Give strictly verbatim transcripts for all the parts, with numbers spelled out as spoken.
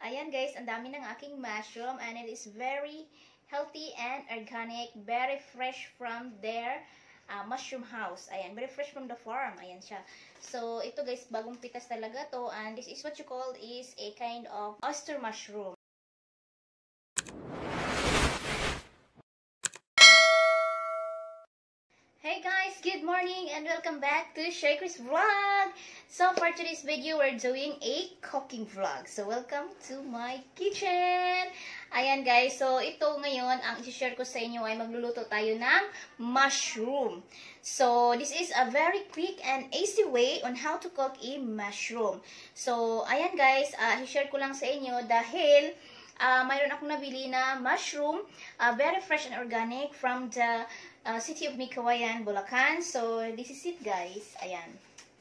Ayan guys, ang dami ng aking mushroom and it is very healthy and organic, very fresh from their uh, mushroom house. Ayan, very fresh from the farm. Ayan siya. So, ito guys, bagong pitas talaga to and this is what you call is a kind of oyster mushroom. Hey guys, good morning and welcome back to Shaker's Vlog. So for today's video, we're doing a cooking vlog. So welcome to my kitchen. Ayan guys, so ito ngayon, ang i-share ko sa inyo ay magluluto tayo ng mushroom. So this is a very quick and easy way on how to cook a mushroom. So ayan guys, uh, i-share ko lang sa inyo dahil Uh, mayroon akong nabili na mushroom, uh, very fresh and organic from the uh, city of Mikawayan, Bulacan. So, this is it guys. Ayan.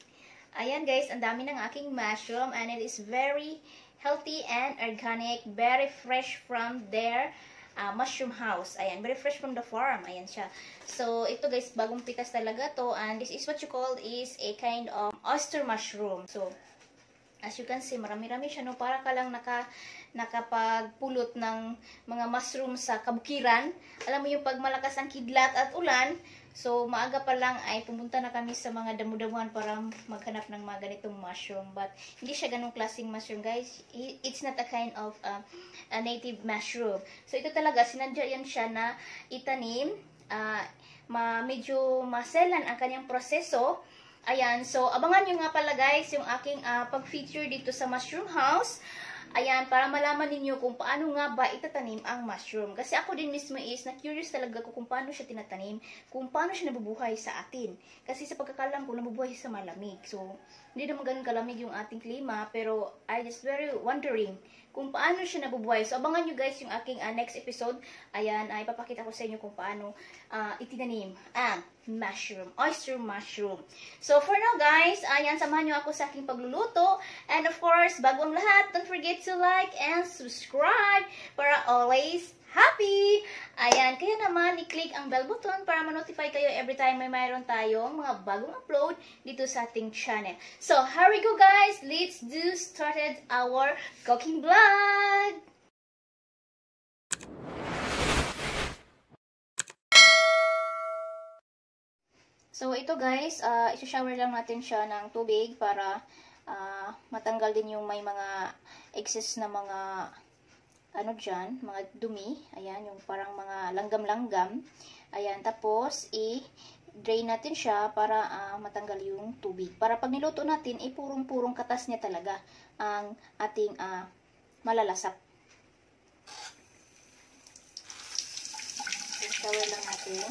Ayan guys, ang dami ng aking mushroom and it is very healthy and organic, very fresh from their uh, mushroom house. Ayan, very fresh from the farm. Ayan siya. So, ito guys, bagong pitas talaga to and this is what you call is a kind of oyster mushroom. So, as you can see, marami-rami siya, no? Para ka lang naka, nakapagpulot ng mga mushroom sa kabukiran. Alam mo yung pag malakas ang kidlat at ulan, so maaga pa lang ay pumunta na kami sa mga damu-damuhan para maghanap ng mga ganitong mushroom. But hindi siya ganong klaseng mushroom, guys. It's not a kind of uh, a native mushroom. So ito talaga, sinadya yan siya na itanim, uh, ma medyo maselan ang kanyang proseso. Ayan, so abangan nyo nga pala guys yung aking uh, pag-feature dito sa mushroom house. Ayan, para malaman ninyo kung paano nga ba itatanim ang mushroom. Kasi ako din mismo is na-curious talaga ko kung paano siya tinatanim, kung paano siya nabubuhay sa atin. Kasi sa pagkakalam ko, nabubuhay sa malamig. So, hindi naman ganun kalamig yung ating klima, pero I just very wondering kung paano siya nabubuhay. So, abangan nyo guys yung aking uh, next episode. Ayan, ay papakita ko sa inyo kung paano uh, itinanim ang mushroom, oyster mushroom. So, for now guys, ayan, samahan nyo ako sa aking pagluluto. And of course, bago ang lahat, don't forget to like and subscribe para always happy! Ayan, kaya naman, i-click ang bell button para ma-notify kayo every time may mayroon tayong mga bagong upload dito sa ating channel. So, here we go guys! Let's do started our cooking vlog! So, ito guys, uh, isa-shower lang natin siya ng tubig para uh, matanggal din yung may mga excess na mga ano dyan, mga dumi. Ayan, yung parang mga langgam-langgam. Ayan, tapos i-drain natin siya para uh, matanggal yung tubig. Para pag niluto natin, eh, purong-purong katas niya talaga ang ating uh, malalasap. I-shower lang natin.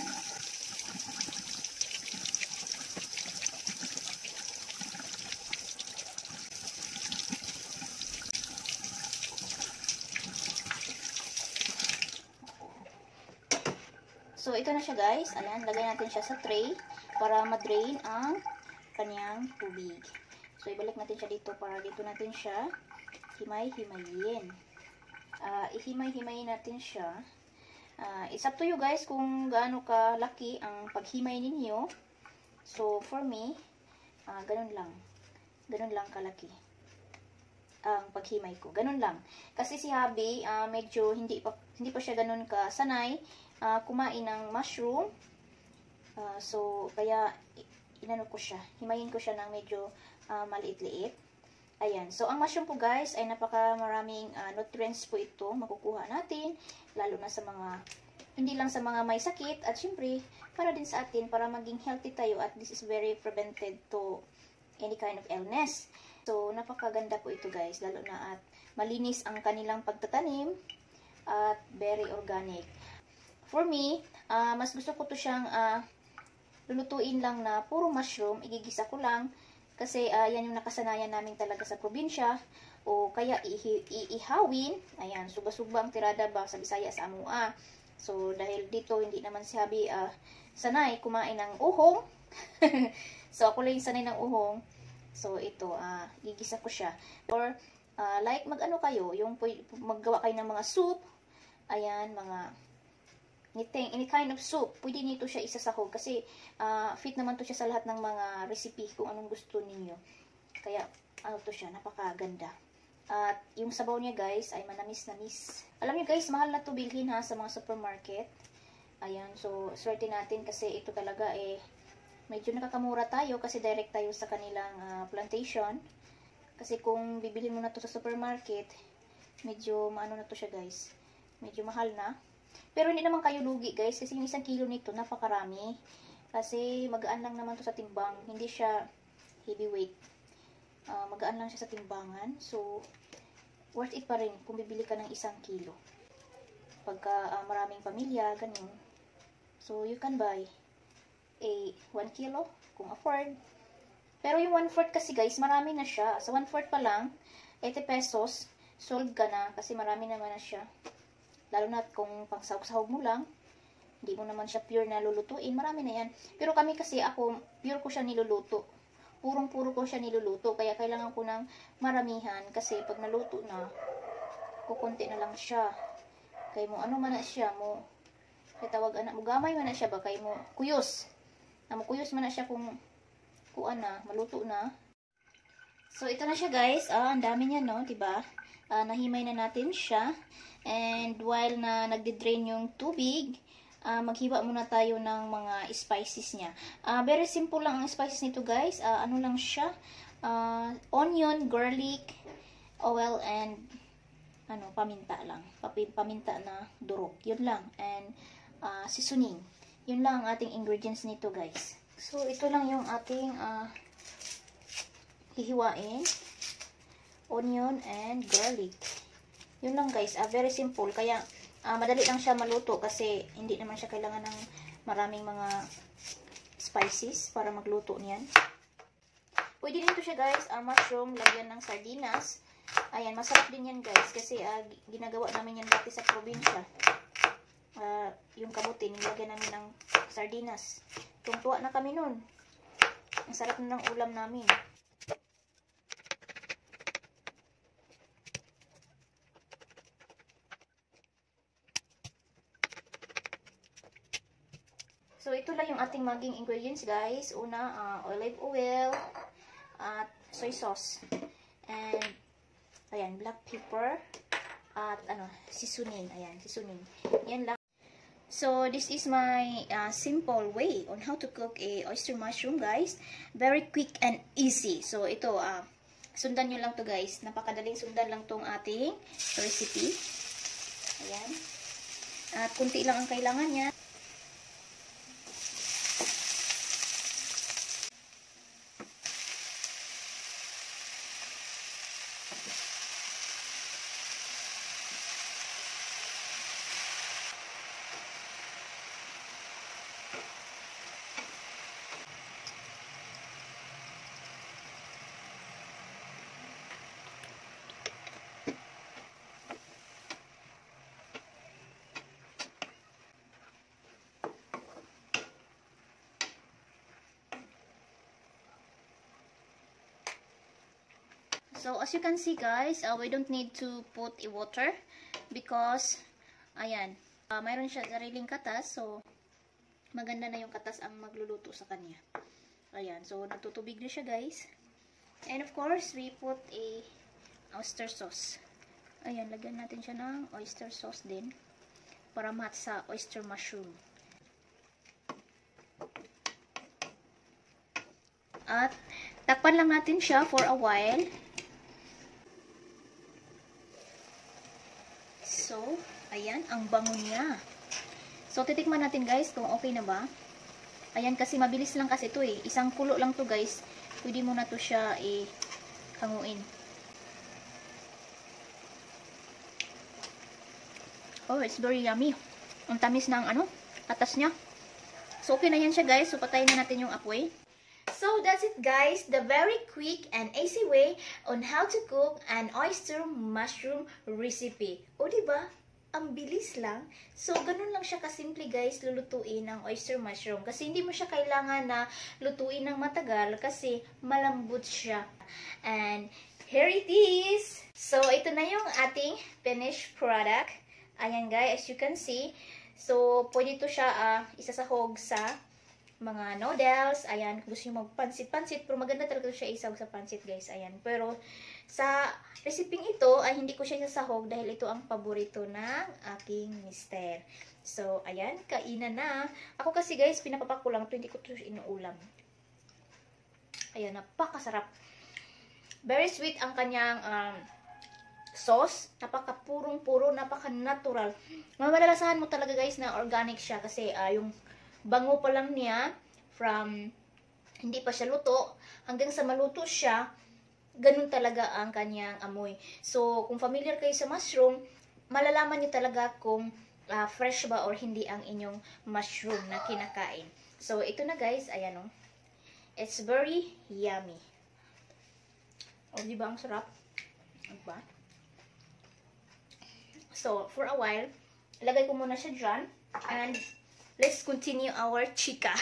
So, ito na siya guys. Ayan, lagay natin siya sa tray para ma-drain ang kanyang tubig. So, ibalik natin siya dito para dito natin siya himay-himayin. Uh, ihimay-himayin natin siya. Uh, it's up to you guys kung gaano kalaki ang paghimay ninyo. So, for me, uh, ganun lang. Ganun lang kalaki ang paghimay ko. Ganun lang. Kasi si Habi, uh, medyo hindi pa, hindi pa siya ganun kasanay Uh, kumain ng mushroom. Uh, so, kaya inano ko siya. Himayin ko siya ng medyo uh, maliit-liit. Ayan. So, ang mushroom po guys ay napaka maraming uh, nutrients po ito makukuha natin. Lalo na sa mga, hindi lang sa mga may sakit. At syempre, para din sa atin, para maging healthy tayo. At this is very prevented to any kind of illness. So, napakaganda po ito guys. Lalo na at malinis ang kanilang pagtatanim. At very organic. For me, uh, mas gusto ko to siyang uh, lulutuin lang na puro mushroom. Igigisa ko lang. Kasi uh, yan yung nakasanayan namin talaga sa probinsya. O kaya iihawin. Ayan, suba-suba ang tirada ba sa Bisaya sa Amua. So, dahil dito, hindi naman si Habi uh, sanay kumain ng uhong. So, ako lang yung sanay ng uhong. So, ito, uh, igigisa ko siya. Or, uh, like, mag-ano kayo, yung maggawa kayo ng mga soup. Ayan, mga ngiting, any kind of soup, pwede nito siya isasahog kasi uh, fit naman to siya sa lahat ng mga recipe kung anong gusto ninyo. Kaya, ano to siya, napakaganda. At yung sabaw niya guys ay manamis-namis. Alam niyo guys, mahal na to bilhin ha sa mga supermarket. Ayan, so swerte natin kasi ito talaga eh medyo nakakamura tayo kasi direct tayo sa kanilang uh, plantation. Kasi kung bibilhin mo na to sa supermarket, medyo maano na to siya guys. Medyo mahal na. Pero hindi naman kayo lugi guys kasi yung isang kilo nito napakarami. Kasi magaan lang naman to sa timbang. Hindi siya heavyweight. Uh, magaan lang siya sa timbangan. So, worth it pa rin kung bibili ka ng isang kilo. Pagka uh, maraming pamilya, ganun. So, you can buy a one kilo kung afford. Pero yung one fourth kasi guys, marami na siya. Sa one fourth pa lang, eighty pesos, sold ka na kasi marami naman na siya. Lalo na kung pang sahog-sahog mo lang, hindi mo naman siya pure na lulutuin, marami na yan. Pero kami kasi ako, pure ko siya niluluto. Purong-puro ko siya niluluto, kaya kailangan ko ng maramihan kasi pag naluto na, kukunti na lang siya. Kaya mo, ano man na siya mo, kaya tawag anak mo, gamay man na siya ba, kaya mo, kuyos. Na mo kuyos man na siya kung, kuan na, maluto na. So, ito na siya guys, ah, ang dami niya no, diba? Ah, nahimay na natin siya. And while na nagde-drain yung tubig, uh, maghiwa muna tayo ng mga spices niya. Uh, very simple lang ang spices nito guys. Uh, ano lang siya? Uh, onion, garlic, oil, and ano, paminta lang. Paminta na durog. Yun lang. And uh, seasoning. Yun lang ang ating ingredients nito guys. So, ito lang yung ating uh, hihiwain. Onion and garlic. Yun lang guys, uh, very simple. Kaya, uh, madali lang siya maluto kasi hindi naman siya kailangan ng maraming mga spices para magluto niyan. Pwede din ito siya guys, uh, mushroom, lagyan ng sardinas. Ayan, masarap din yan guys kasi uh, ginagawa namin yan dati sa probinsya. Uh, yung kamuti, nilagyan namin ng sardinas. Tungtuwa na kami nun. Ang sarap na ng ulam namin. So, ito lang yung ating maging ingredients, guys. Una, uh, olive oil, at soy sauce. And, ayan, black pepper, at, ano, seasoning. Ayan, seasoning. Yan lang. So, this is my uh, simple way on how to cook a oyster mushroom, guys. Very quick and easy. So, ito, uh, sundan nyo lang to guys. Napakadaling sundan lang tong ating recipe. Ayan. At kunti lang ang kailangan niya. So, as you can see guys, uh, we don't need to put a water because, ayan, uh, mayroon siya sariling katas. So, maganda na yung katas ang magluluto sa kanya. Ayan, so nagtutubig na siya guys. And of course, we put a oyster sauce. Ayan, lagyan natin siya ng oyster sauce din para match sa oyster mushroom. At takpan lang natin siya for a while. So, ayan, ang bango niya. So, titikman natin guys kung okay na ba. Ayan, kasi mabilis lang kasi ito eh. Isang kulo lang to guys. Pwede mo na to siya eh, hanguin. Oh, it's very yummy. Ang tamis ng ano, atas niya. So, okay na yan siya guys. So, patayin na natin yung apoy. So, that's it guys. The very quick and easy way on how to cook an oyster mushroom recipe. O, diba? Ang bilis lang. So, ganun lang siya kasimple guys, lulutuin ang oyster mushroom. Kasi hindi mo siya kailangan na lutuin ng matagal kasi malambot siya. And, here it is! So, ito na yung ating finished product. Ayan guys, as you can see. So, pwede ito siya uh, isasahog sa mga noodles. Ayan, kung gusto nyo magpansit-pansit. Pero maganda talaga siya isaw sa pansit, guys. Ayan. Pero sa resiping ito, ay hindi ko siya sasahog dahil ito ang paborito ng aking mister. So, ayan, kainan na. Ako kasi, guys, pinapapak ko lang ito. Hindi ko ito inuulam. Ayan, napakasarap. Very sweet ang kanyang um, sauce. Napaka-purong-puro, napaka-natural. Mamalalasahan mo talaga, guys, na organic siya kasi uh, yung bango pa lang niya from hindi pa siya luto hanggang sa maluto siya, ganun talaga ang kanyang amoy. So, kung familiar kayo sa mushroom, malalaman niyo talaga kung uh, fresh ba or hindi ang inyong mushroom na kinakain. So, ito na guys, ayan o. It's very yummy. O, di ba ang sarap? Diba? So, for a while, ilagay ko muna siya dyan. And, let's continue our chika.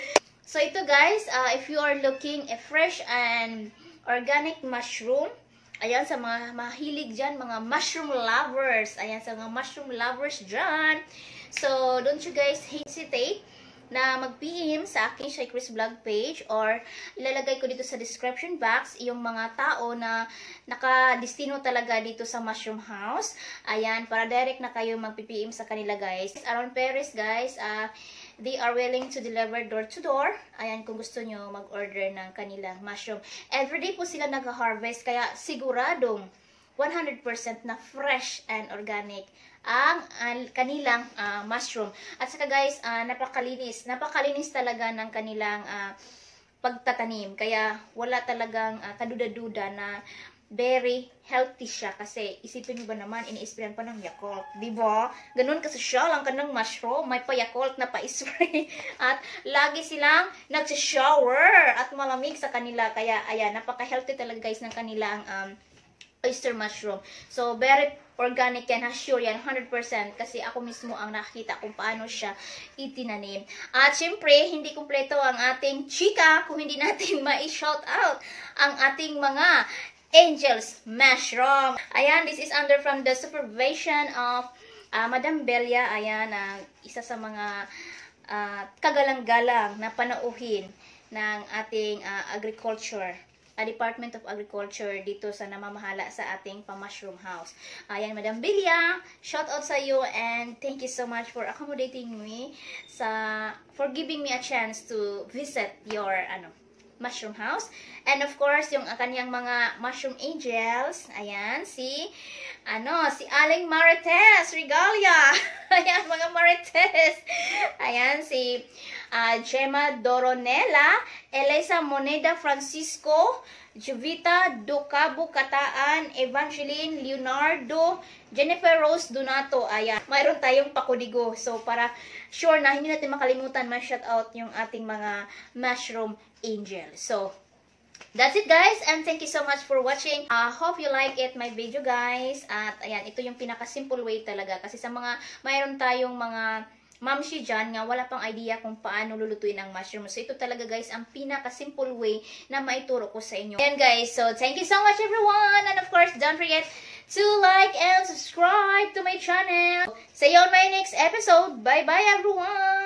So, ito guys, uh, if you are looking a fresh and organic mushroom, ayan, sa mga mahilig dyan, mga mushroom lovers, ayan, sa mga mushroom lovers dyan. So, don't you guys hesitate na mag-P M sa aking Shy Chris Vlog page or ilalagay ko dito sa description box yung mga tao na nakadestino talaga dito sa Mushroom House. Ayan, para direct na kayo mag-P M sa kanila guys. Around Paris guys, uh, they are willing to deliver door to door. Ayan, kung gusto nyo mag-order ng kanilang mushroom. Everyday po sila nag-harvest, kaya siguradong one hundred percent na fresh and organic ang uh, kanilang uh, mushroom. At saka guys, uh, napakalinis. Napakalinis talaga ng kanilang uh, pagtatanim. Kaya wala talagang uh, kaduda-duda na very healthy siya. Kasi isipin nyo ba naman, ini-sprayan pa ng Yakult. Diba? Ganun kasi siya lang kanang mushroom. May pa Yakult na pa-spray. At lagi silang nag-shower at malamig sa kanila. Kaya ayan, napaka-healthy talaga guys ng kanilang um, oyster mushroom. So, very organic yan, sure yan, one hundred percent. Kasi ako mismo ang nakita kung paano siya itinanim. At syempre, hindi kumpleto ang ating chika kung hindi natin ma-shout out ang ating mga angels mushroom. Ayan, this is under from the supervision of uh, Madam Belia. Ayan, uh, isa sa mga uh, kagalang-galang na panauhin ng ating uh, agriculture. Department of Agriculture dito sa namamahala sa ating pa-mushroom house. Ayan, Madam Belia, shout out sa iyo and thank you so much for accommodating me sa for giving me a chance to visit your ano mushroom house. And of course, yung kanyang mga mushroom angels, ayan, si ano, si Aling Marites Regalia. Ayan, mga Marites. Ayan, si uh, Gemma Doronela, Elisa Moneda Francisco, Jovita Ducabo Kataan, Evangeline Leonardo, Jennifer Rose Donato. Ayan, mayroon tayong pakudigo. So, para sure na hindi natin makalimutan ma-shout out yung ating mga mushroom angel. So, that's it guys, and thank you so much for watching. I uh, hope you like it, my video guys. At ayan, ito yung pinaka-simple way talaga. Kasi sa mga, mayroon tayong mga mamshi dyan nga wala pang idea kung paano lulutuin ang mushroom. So, ito talaga guys, ang pinaka-simple way na maituro ko sa inyo. Ayan guys, so thank you so much everyone. And of course, don't forget to like and subscribe to my channel. See you on my next episode. Bye-bye everyone!